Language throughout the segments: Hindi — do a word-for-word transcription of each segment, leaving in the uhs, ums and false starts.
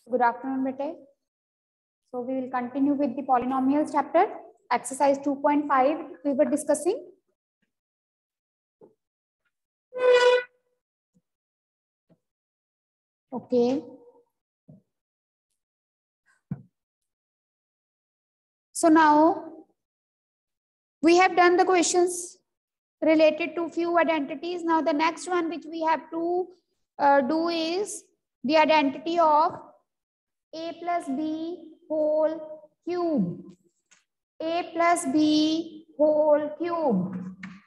Good afternoon, bete. So we will continue with the polynomials chapter, exercise two point five we were discussing. Okay. So now we have done the questions related to few identities. Now the next one which we have to uh, do is the identity of a plus b whole cube. A plus b whole cube.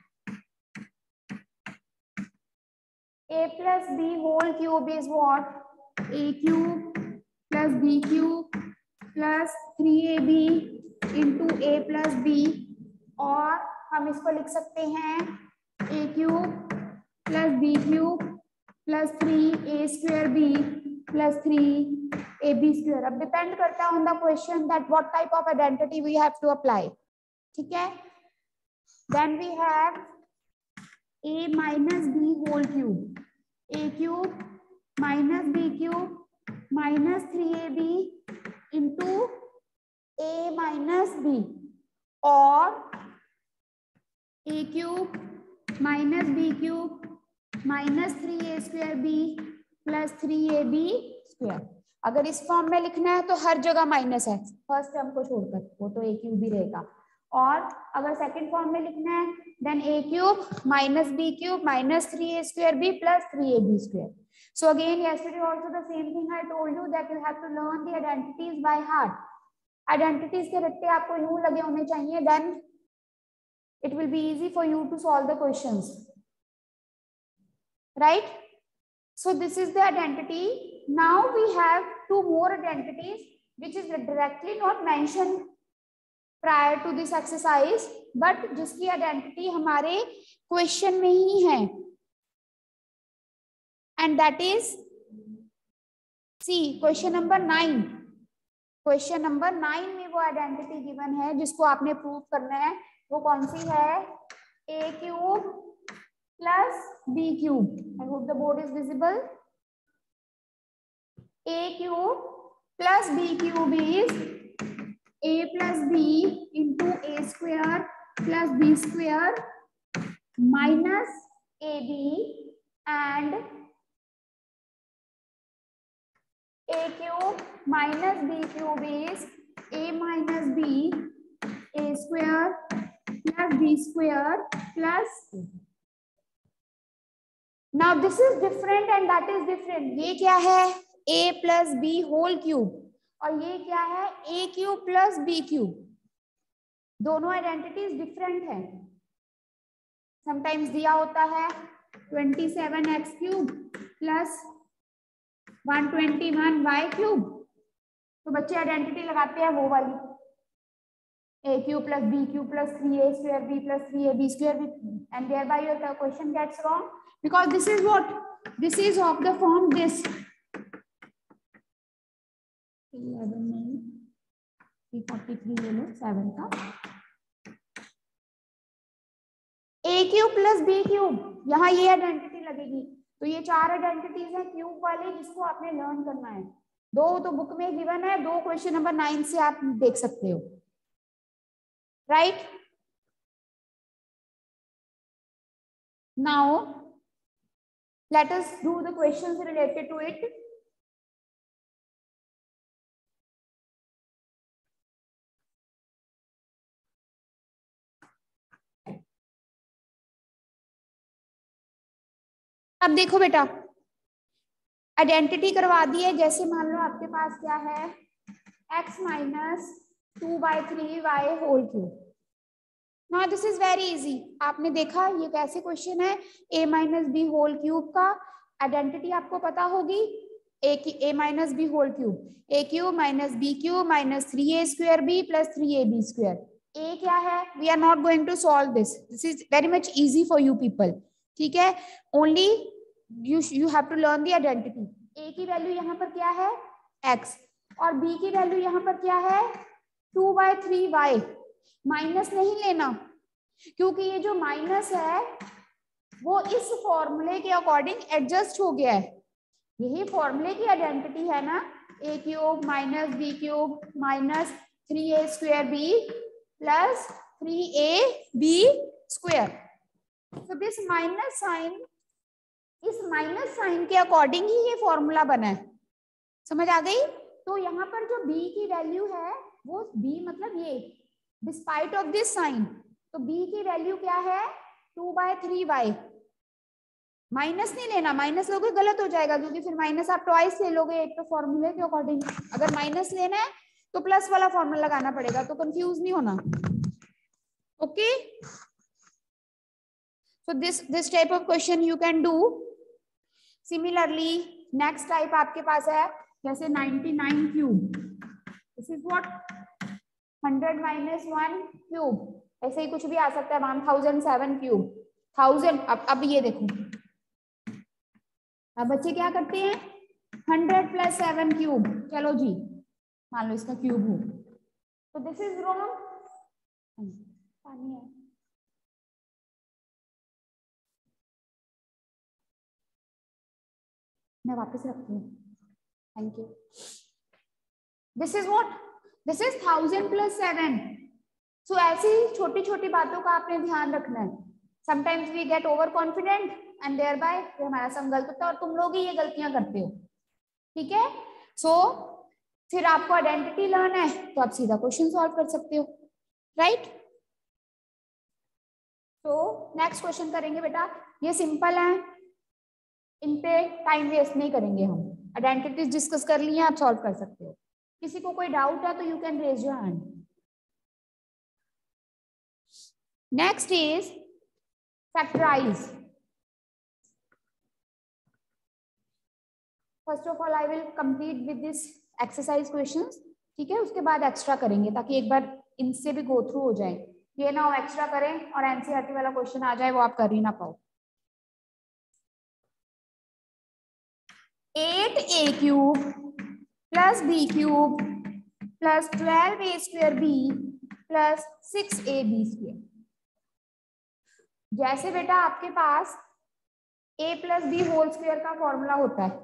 A plus b whole cube is what? A cube plus b cube plus three a b into a plus b, और हम इसको लिख सकते हैं a cube plus B cube plus three A square B plus three A B square. अब डिपेंड करता है on the question that what type of identity we have to apply. ठीक है. Then we have a minus b whole cube. A cube minus b cube minus three a b into a minus b, or a cube minus b cube minus three a square b plus three a b square. अगर इस फॉर्म में लिखना है तो हर जगह माइनस है फर्स्ट टर्म को छोड़कर, वो तो a क्यूब भी रहेगा. और अगर सेकंड फॉर्म में लिखना है then a cube minus b cube minus three a square b plus three a b square. So again yesterday also the same thing I told you that you have to learn the identities by heart. Identities के रट्टे आपको यूं लगे होने चाहिए, then it will be easy for you to solve the questions, right? So this is the identity. Now we have two more identities which is directly not mentioned prior to this exercise, but जिसकी identity हमारे question में ही है, and that is see question number nine. Question number nine में वो आइडेंटिटी गिवन है जिसको आपने प्रूव करना है. वो कौन सी है? a cube plus b cube. I hope the board is visible. a cube plus b cube is a plus b into A square plus b square minus A B and a cube minus b cube is a minus b a square plus b square plus. Now this is different and that is different. ये क्या है? a plus b whole cube, और ये क्या है? a cube plus b cube. दोनों आइडेंटिटीज डिफरेंट है. समटाइम्स दिया होता है twenty seven X cube plus one twenty one Y cube, तो बच्चे आइडेंटिटी लगाते हैं वो वाली a cube plus b cube plus three a square b plus three a b square, and thereby your question gets wrong because this is what this is of the form this eleven नहीं three forty-three ले लो सेवन का a cube plus b cube, यहाँ ये आइडेंटिटी लगेगी. तो ये चार आइडेंटिटीज हैं क्यूब वाले जिसको आपने लर्न करना है. दो तो बुक में गिवन है, दो क्वेश्चन नंबर नाइन से आप देख सकते हो, right? Now let us do the questions related to it. अब देखो बेटा, आइडेंटिटी करवा दी है. जैसे मान लो आपके पास क्या है, x minus two by three Y whole cube. Now this is very easy. आपने देखा ये कैसे क्वेश्चन है. a minus B whole cube का आइडेंटिटी आपको पता होगी. a की a minus B whole cube, a cube minus B cube minus three A square B plus three A B square. a क्या है? We are not going to solve this. This is very much easy for you people. ठीक है. Only you you have to learn the identity. a की वैल्यू यहाँ पर क्या है? x, और b की वैल्यू यहाँ पर क्या है? Two by three Y. Minus नहीं लेना क्योंकि ये जो माइनस है वो इस फॉर्मूले के अकॉर्डिंग एडजस्ट हो गया है. यही फॉर्मूले की आइडेंटिटी है ना, A cube minus B cube minus three A square B plus three A B square. तो दिस माइनस साइन, इस माइनस साइन के अकॉर्डिंग ही ये फॉर्मूला बना है, समझ आ गई। तो यहाँ पर जो b की वैल्यू है वो b मतलब ये डिस्पाइट ऑफ दिस साइन, तो b की वैल्यू क्या है two by three Y. Minus नहीं लेना, माइनस लोगे गलत हो जाएगा क्योंकि फिर माइनस आप ट्वाइस ले लोगे एक तो फॉर्मूले के अकॉर्डिंग। अगर माइनस लेना है तो प्लस वाला फॉर्मूला लगाना पड़ेगा, तो कंफ्यूज नहीं होना। Okay, so this this type of question you can do. Similarly next type आपके पास है जैसे ninety nine cube, this is what hundred minus one cube, ऐसे ही कुछ भी आ सकता है, one thousand seven cube thousand. अब अब ये देखो, अब बच्चे क्या करते हैं हंड्रेड प्लस सेवन क्यूब, चलो जी मान लो इसका क्यूब हो, तो दिस इज रॉन्ग। पानी है, मैं वापस रखती हूँ, thank you. This is what, this is thousand plus seven. So ऐसी छोटी छोटी बातों का आपने ध्यान रखना है। Sometimes we get over confident and thereby हमारा सम गलत होता है, और तुम लोग ही ये गलतियां करते हो, ठीक है। सो so, फिर आपको आइडेंटिटी लर्न है तो आप सीधा क्वेश्चन सॉल्व कर सकते हो, राइट। तो नेक्स्ट क्वेश्चन करेंगे बेटा, ये सिंपल है, इन पे टाइम वेस्ट नहीं करेंगे हम, आइडेंटिटीज डिस्कस कर ली हैं, आप सॉल्व कर सकते हो। किसी को कोई डाउट है तो you can raise your hand. Next is factorise. First of all I will complete with this exercise questions, ठीक है, उसके बाद एक्स्ट्रा करेंगे ताकि एक बार इनसे भी गो थ्रू हो जाए, ये ना हो एक्स्ट्रा करें और एनसीईआरटी वाला क्वेश्चन आ जाए वो आप कर ही ना पाओ। Eight A cube plus B cube plus twelve A square B plus six A B square. जैसे बेटा आपके पास a plus B whole square का फॉर्मूला होता है,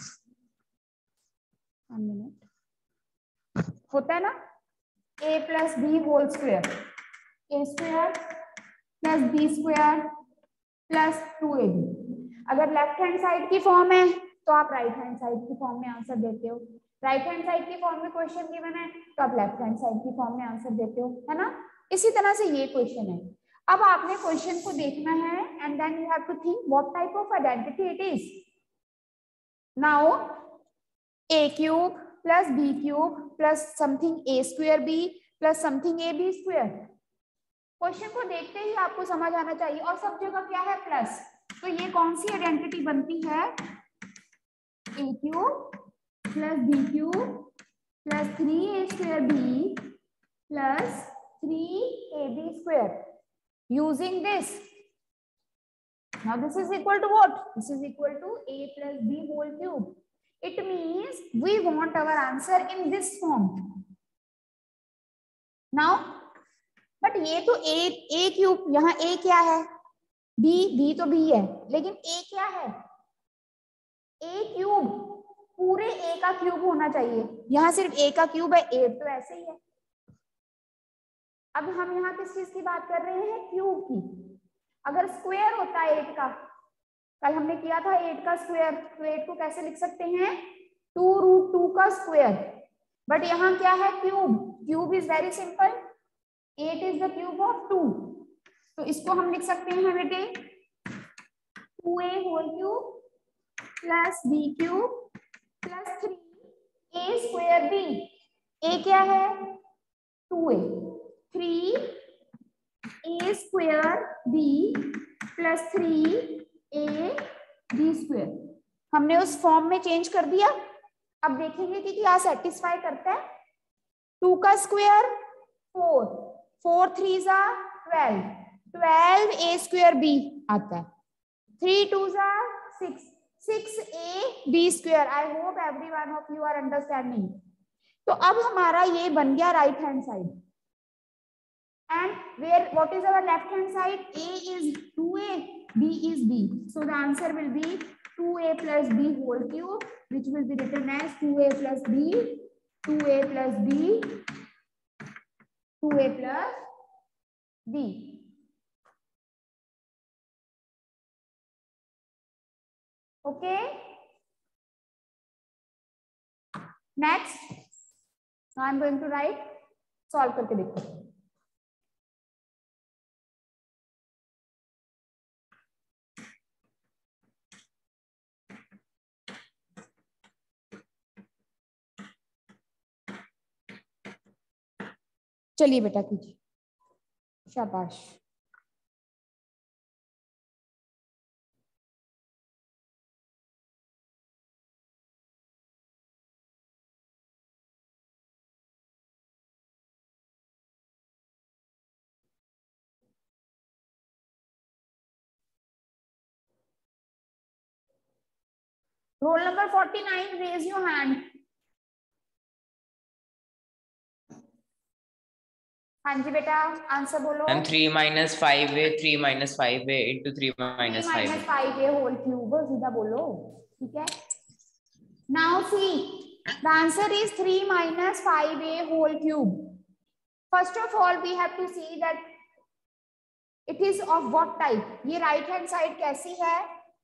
मिनट होता है ना, a plus B whole square, A square plus B square plus two A B. अगर लेफ्ट हैंड साइड की फॉर्म है तो आप राइट हैंड साइड की फॉर्म में आंसर देते हो, राइट हैंड साइड की फॉर्म में क्वेश्चन गिवन है तो आप लेफ्ट हैंड साइड की फॉर्म में आंसर देते हो, है ना। इसी तरह से ये क्वेश्चन है। अब आपने क्वेश्चन को देखना है and then you have to think what type of identity it is. Now a cube plus B cube plus something a square b plus something a b square. Question को देखते ही आपको समझ आना चाहिए, और सब जगह क्या है प्लस, तो ये कौन सी आइडेंटिटी बनती है, a cube plus B cube plus three A square B plus three A B square. Using this, now this is equal to what? This is equal to a plus b whole cube. It means we want our answer in this form. Now, but ये तो a a क्यूब, यहाँ a क्या है, b b तो b है, लेकिन a क्या है, a क्यूब, पूरे a का क्यूब होना चाहिए, यहाँ सिर्फ a का क्यूब है, एट तो ऐसे ही है। अब हम यहाँ किस चीज की बात कर रहे हैं, क्यूब की। अगर स्क्वायर होता है एट का, कल हमने किया था एट का स्क्वायर, तो एट को कैसे लिख सकते हैं, टू रूट टू का स्क्वायर, बट यहाँ क्या है cube, cube is very simple, eight is the cube of two, तो इसको हम लिख सकते हैं बेटे two A whole cube plus B cube plus three A square B. A क्या है two A, three A square B plus three A B square. हमने उस फॉर्म में चेंज कर दिया। अब देखेंगे कि क्या सेटिस्फाई करता है, टू का स्क्वायर फोर, फोर थ्री जा twelve, twelve A square B आता है, थ्री टू जा six, six A B square. I hope every one of you are understanding. तो अब हमारा ये बन गया right hand side, and where what is our left hand side, a is two a, b is b, so the answer will be two A plus b whole cube, which will be written as two A plus b, two A plus b, two A plus b. Okay. Next, now I'm going to write. Solve करके देखो. चलिए बेटा कीजिए. शाबाश. Roll number forty nine, raise your hand. हाँ जी बेटा, आंसर बोलो. Ma'am three minus five A, three minus five A into three minus five minus five A whole cube. सीधा बोलो. ठीक है. Now see, the answer is three minus five A whole cube. First of all we have to see that it is of what type. ये राइट हैंड साइड कैसी है?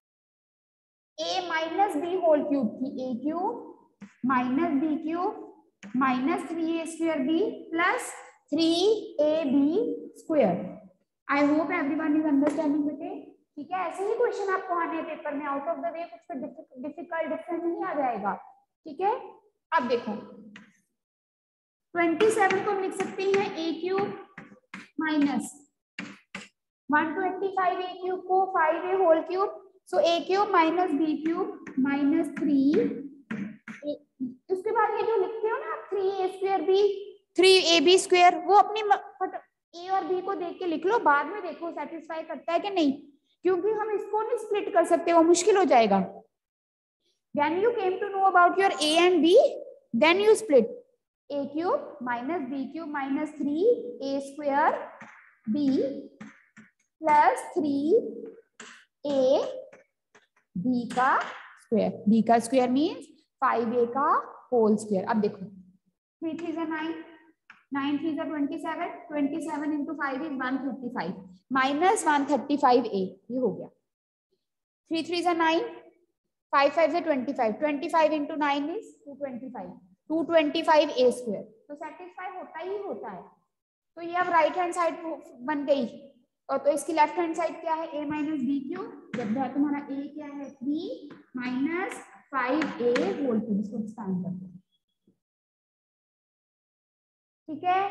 a minus B whole cube की. a cube minus B cube minus three A square B plus three A B square. I hope everyone is understanding बेटे. ठीक है. ऐसे ही क्वेश्चन आपको आने पेपर में आउट ऑफ द वे, कुछ डिफिकल्ट डिफरेंस नहीं आ जाएगा. ठीक है. अब देखो, ट्वेंटी सेवन को लिख सकते हैं a cube minus one twenty five A cube को five A whole cube. So A cube minus B cube minus three. उसके बाद ये जो लिखते हो ना three A square B, three A B square, वो अपनी ए और बी को देख के लिख लो. बाद में देखो सेटिस्फाई करता है कि नहीं, क्योंकि हम इसको नहीं स्प्लिट कर सकते, वो मुश्किल हो जाएगा. When you came to know about your a and b, then you split. A cube minus b cube minus three a square b plus थ्री a b का स्क्वायर. b का स्क्वायर मीन्स फाइव ए का होल स्क्वायर. अब देखो, थ्री थ्री जा नाइन, नाइन थ्री जा twenty seven, twenty seven into five is one thirty five minus one thirty five A. ये हो गया. थ्री थ्री जा नाइन, फाइव फाइव जा twenty five, twenty five into nine is two twenty five, two twenty five A square. तो सेटिस्फाई होता ही होता है. तो ये अब राइट हैंड साइड बन गई. और तो इसकी लेफ्ट हैंड साइड क्या है? a minus B cube. जब तुम्हारा a क्या है? Three minus five A whole cube. इसको एक्सपेंड कर दो. ठीक है.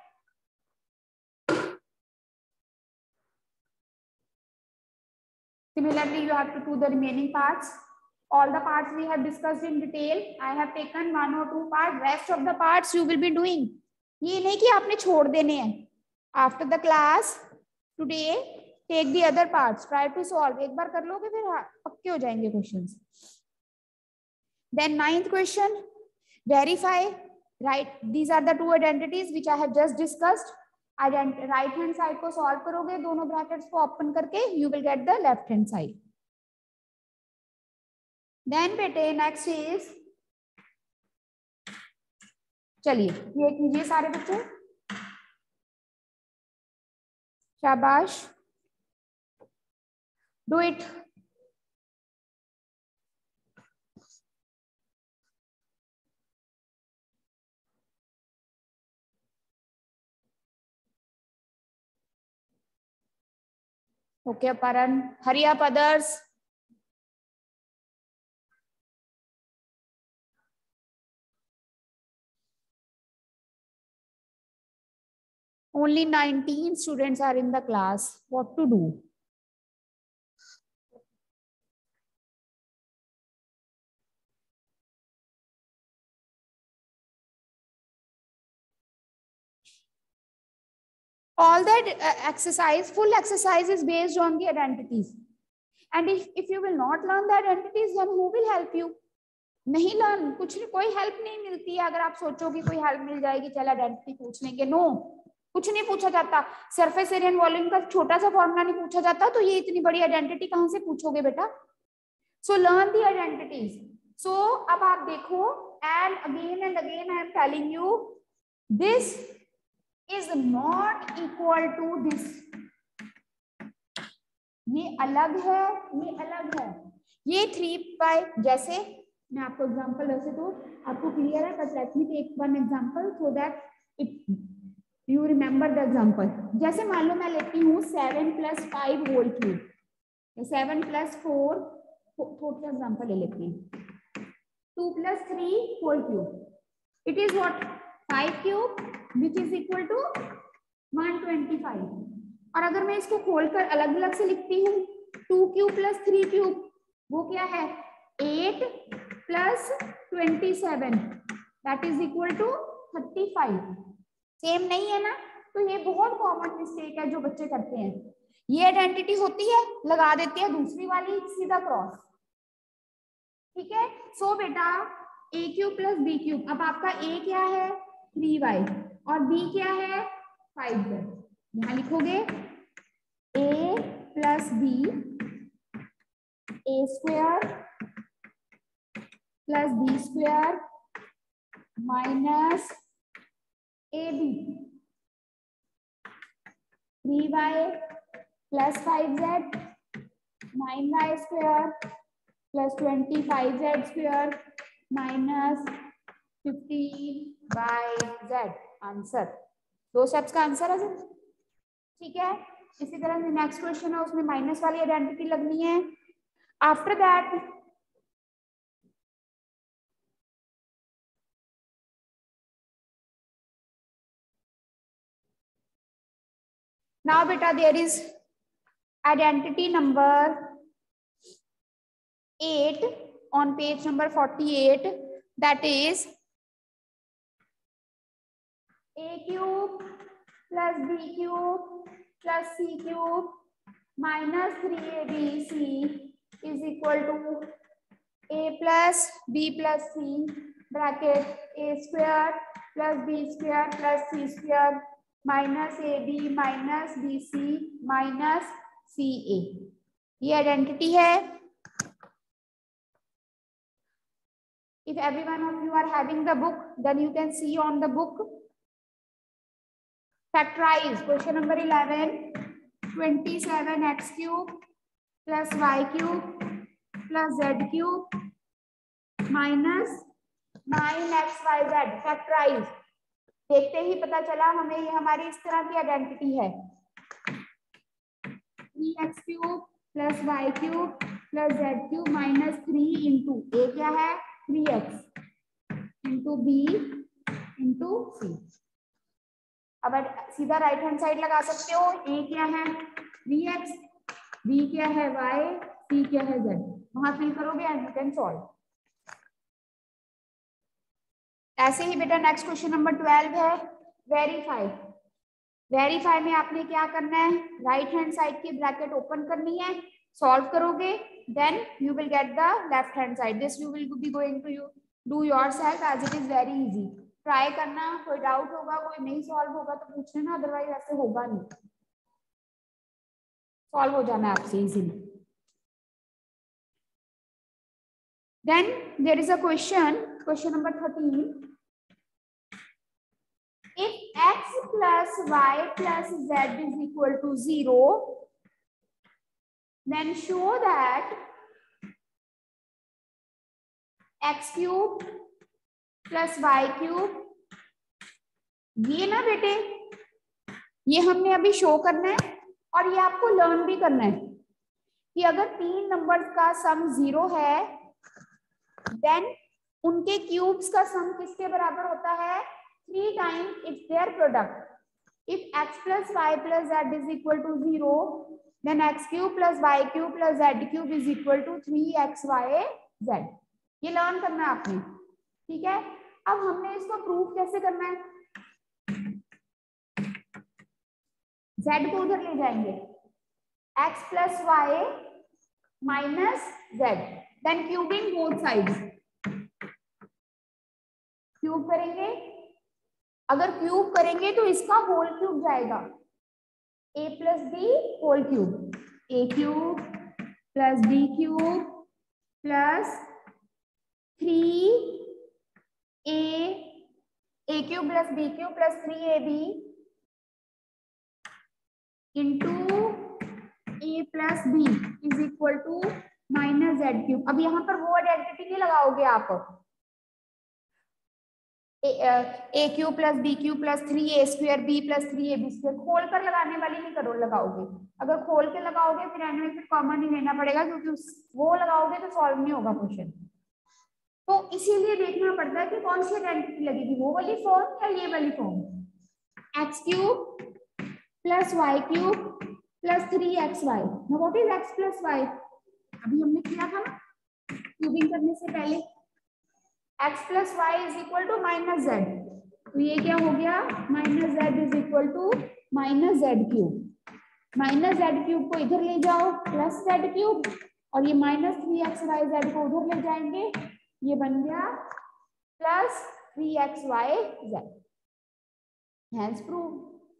Similarly, you have to do the remaining parts. All the parts we have discussed in detail. I have taken one or two parts. Rest of the parts you will be doing. ये नहीं कि आपने छोड़ देने हैं. After the class today, take the other parts. Try to solve. एक बार कर लोगे फिर पक्के हो जाएंगे questions. Then ninth question. Verify. Right. These are the two identities which I have just discussed. Right hand side को सॉल्व करोगे, दोनों ब्रैकेट्स को ओपन करके, you will get the left hand side. Then बेटे नेक्स्ट इज, चलिए ये कीजिए सारे बच्चे. शाबाश. Do it. Okay, Aparan, hurry up others. Only nineteen students are in the class. What to do? All that uh, exercise, full exercise is based on the identities. And if, if you will not learn the identities, then who will help you? नहीं learn, कुछ नहीं, कोई help नहीं मिलती है. अगर आप सोचो कि कोई help मिल जाएगी, चल identity पूछ लेंगे, no, कुछ नहीं पूछा जाता. सरफेस एरिया एंड वॉल्यूम का छोटा सा फॉर्मूला नहीं पूछा जाता, तो ये इतनी बड़ी आइडेंटिटी कहाँ से पूछोगे बेटा? So learn the identities. सो अब आप देखो, and again and again I am telling you, this is not equal to this. ये अलग है, ये अलग है. ये थ्री बाय, जैसे मैं आपको एग्जांपल, वैसे तो आपको क्लियर है, but let me take one example so that it you remember the example. जैसे मान लो मैं लेती हूँ seven plus five whole cube, seven plus four, थोड़ा एग्जांपल ले लेते हैं, two plus three whole cube. It is what, five cube which is equal to one twenty five. और अगर मैं इसको खोलकर अलग अलग से लिखती हूँ, two cube plus three cube, वो क्या है, eight plus twenty seven, that is equal to thirty five. Same नहीं है ना. तो ये बहुत कॉमन मिस्टेक है जो बच्चे करते हैं. ये आइडेंटिटी होती है, लगा देते हैं दूसरी वाली सीधा क्रॉस. ठीक है. सो so, बेटा A cube plus B cube, अब आपका ए क्या है, थ्री वाई, और बी क्या है, फाइव जेड. यहाँ लिखोगे A plus B, A square plus B square minus A B, three Y plus five Z, nine Y square plus twenty five Z square minus fifteen Y Z. Answer, दो स्टेप्स का आंसर है सर. ठीक है. इसी तरह से नेक्स्ट क्वेश्चन है, उसमें माइनस वाली आइडेंटिटी लगनी है. आफ्टर दैट नाउ बेटा there is identity number eight on page number forty-eight, that is a cube plus b cube plus c cube minus three a b c is equal to a plus b plus c bracket a square plus b square plus c square minus ab minus bc minus ca. ये आइडेंटिटी है. If every one of you are having the book, then you can see on the book. Factorize question number eleven. twenty-seven x cube plus y cube plus z cube minus nine x y z. Factorize. देखते ही पता चला हमें ये हमारी इस तरह की आइडेंटिटी है. Three X cube plus Y cube plus Z cube minus three into A क्या है, three X into B into C. अब सीधा राइट हैंड साइड लगा सकते हो. ए क्या है, थ्री एक्स, बी क्या है, वाई, सी क्या है, जेड. वहां फिल करोगे एंड यू कैन सॉल्व. ऐसे ही बेटा नेक्स्ट क्वेश्चन नंबर ट्वेल्व है, वेरीफाई. वेरीफाई में आपने क्या करना है, राइट हैंड साइड की ब्रैकेट ओपन करनी है, सॉल्व करोगे, then you will get the left hand side. This you will be going to you do yourself as it is very easy. Try करना. कोई डाउट होगा, कोई नहीं सॉल्व होगा तो पूछ लेना, अदरवाइज ऐसे होगा नहीं, सॉल्व हो जाना है आपसे easily. Then there is a question, question number thirteen. If x plus y plus z is equal to zero, then show that x cube plus y cube, ये ना बेटे, ये हमने अभी शो करना है और ये आपको लर्न भी करना है कि अगर तीन नंबर्स का सम जीरो है, देन उनके क्यूब्स का सम किसके बराबर होता है, three times its their product. If x plus y plus z is equal to zero, then x cube plus y cube plus z cube is equal to three x y z. ये लर्न करना है आपने. ठीक है. अब हमने इसको प्रूफ कैसे करना है, z को उधर ले जाएंगे, x plus y minus z, then cubing both sides. Cube करेंगे, अगर क्यूब करेंगे तो इसका होल क्यूब जाएगा, a plus B whole cube, a cube plus B cube plus three A A cube plus B cube plus three A B into A plus B is equal to minus Z cube. अब यहाँ पर वो आइडेंटिटी नहीं लगाओगे आप, A cube plus B cube plus three A square B plus three A B square खोल कर लगाने वाली नहीं करो लगाओगे। अगर खोल के लगाओगे फिर एनवे फिर कॉमन ही लेना पड़ेगा, क्योंकि उस वो लगाओगे तो सॉल्व नहीं होगा क्वेश्चन। तो इसीलिए देखना पड़ता है कि कौन सी आइडेंटिटी लगेगी, वो वाली फॉर्म या ये वाली form. X cube plus Y cube plus three X Y. What is X plus Y? अभी हमने किया था ना क्यूबिंग करने से पहले। X plus Y is equal to minus Z, तो ये क्या हो गया, minus Z is equal to minus Z cube. Minus Z cube को इधर ले जाओ प्लस जेड क्यूब, और ये minus three X Y Z को उधर ले जाएंगे, ये बन गया plus three X Y Z. Hence prove.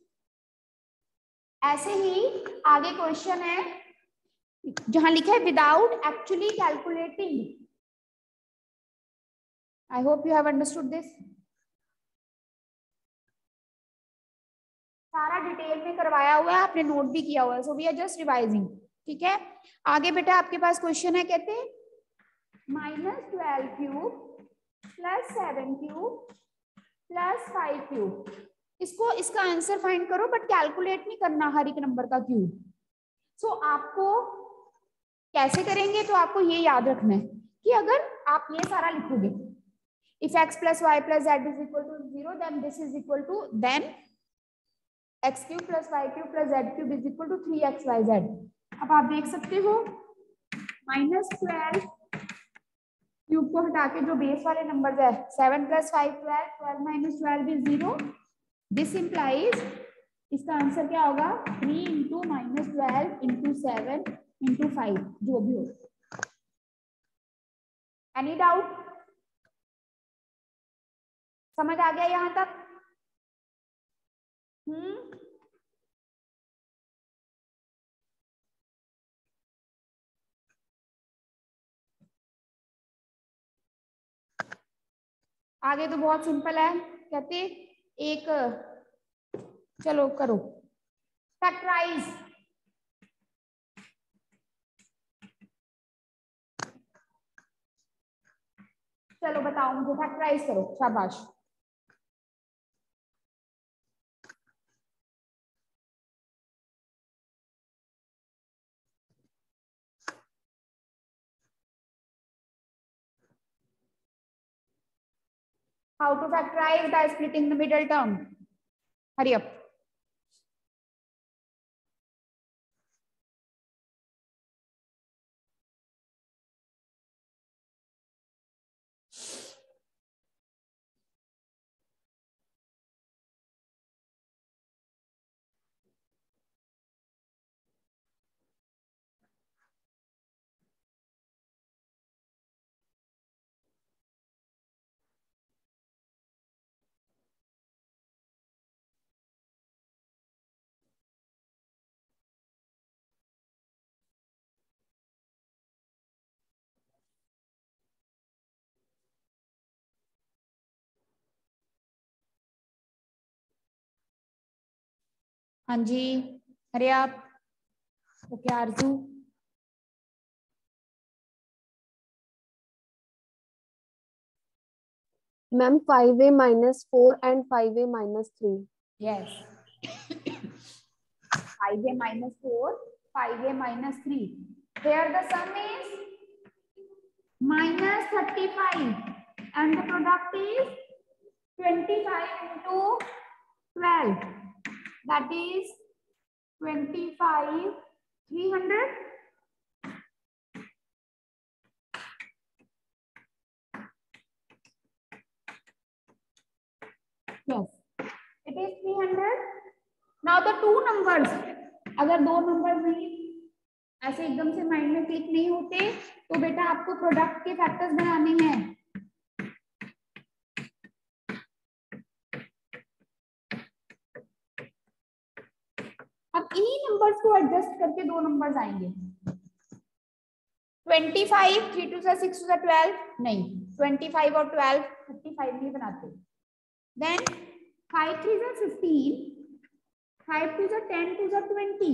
ऐसे ही आगे क्वेश्चन है जहां लिखा है without actually calculating. I hope you have understood this. सारा डिटेल में करवाया हुआ है, आपने नोट भी किया हुआ है, so we are just revising. ठीक है, आगे बेटा आपके पास क्वेश्चन है, कहते हैं minus twelve cube plus seven cube plus five cube. इसको इसका आंसर फाइंड करो, बट कैलकुलेट नहीं करना हर एक नंबर का क्यूब। सो so, आपको कैसे करेंगे, तो आपको ये याद रखना है कि अगर आप ये सारा लिखोगे, if x plus Y plus Z is equal to zero then this is equal to then X cube plus Y cube plus Z cube is equal to three X Y Z. अब आप देख सकते हो माइनस ट्वेल्व क्यूब को हटा के जो बेस वाले नंबर है seven plus five twelve, twelve minus twelve is zero. This implies इसका आंसर क्या होगा, three into minus twelve into seven into five, जो भी हो। Any doubt? समझ आ गया यहां तक? हम्म आगे तो बहुत सिंपल है, कहते एक, चलो करो फैक्टराइज। चलो बताओ मुझे, फैक्टराइज करो, शाबाश। How to factorize by splitting the middle term? Hurry up. हाँ जी, अरे आप okay Arzoo. Ma'am five A minus four and five A minus three. Yes, five A minus four, five A minus three. Here the sum is minus thirty-five and the product is twenty-five into twelve. That is twenty-five, three hundred. Yes, it is three hundred. Now the two numbers, अगर दो नंबर नहीं ऐसे एकदम से माइंड में क्लिक नहीं होते, तो बेटा आपको प्रोडक्ट के फैक्टर्स बनाने हैं। अब इन्हीं नंबर्स को एडजस्ट करके दो नंबर्स आएंगे। ट्वेंटी फाइव, थ्री टू सा सिक्स टू सा ट्वेल्व, नहीं ट्वेंटी फाइव और ट्वेल्व थर्टी फाइव में बनाते। देन फाइव थ्री सा फिफ्टीन, फाइव टू सा टेन टू सा ट्वेंटी,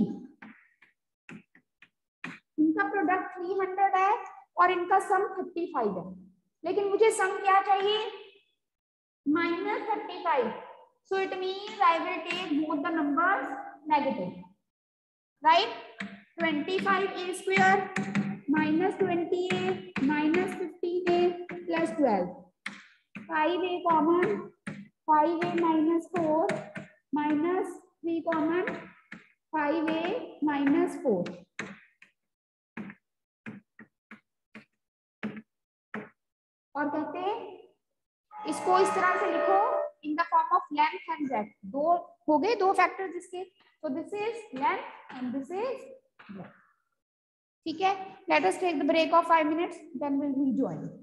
इनका प्रोडक्ट थ्री हंड्रेड है और इनका सम थर्टी फाइव है, लेकिन मुझे सम क्या चाहिए, minus thirty five. So it means I will take both the numbers negative, right. Twenty five A square minus twenty A minus fifteen A plus twelve, five A common, five A minus four minus three common, five A minus four. और कहते हैं इसको इस तरह से लिखो in the form of length and breadth. दो हो गए, दो फैक्टर्स इसके, so this is length and this is breadth. ठीक है, let us take the break of five minutes, then we'll rejoin.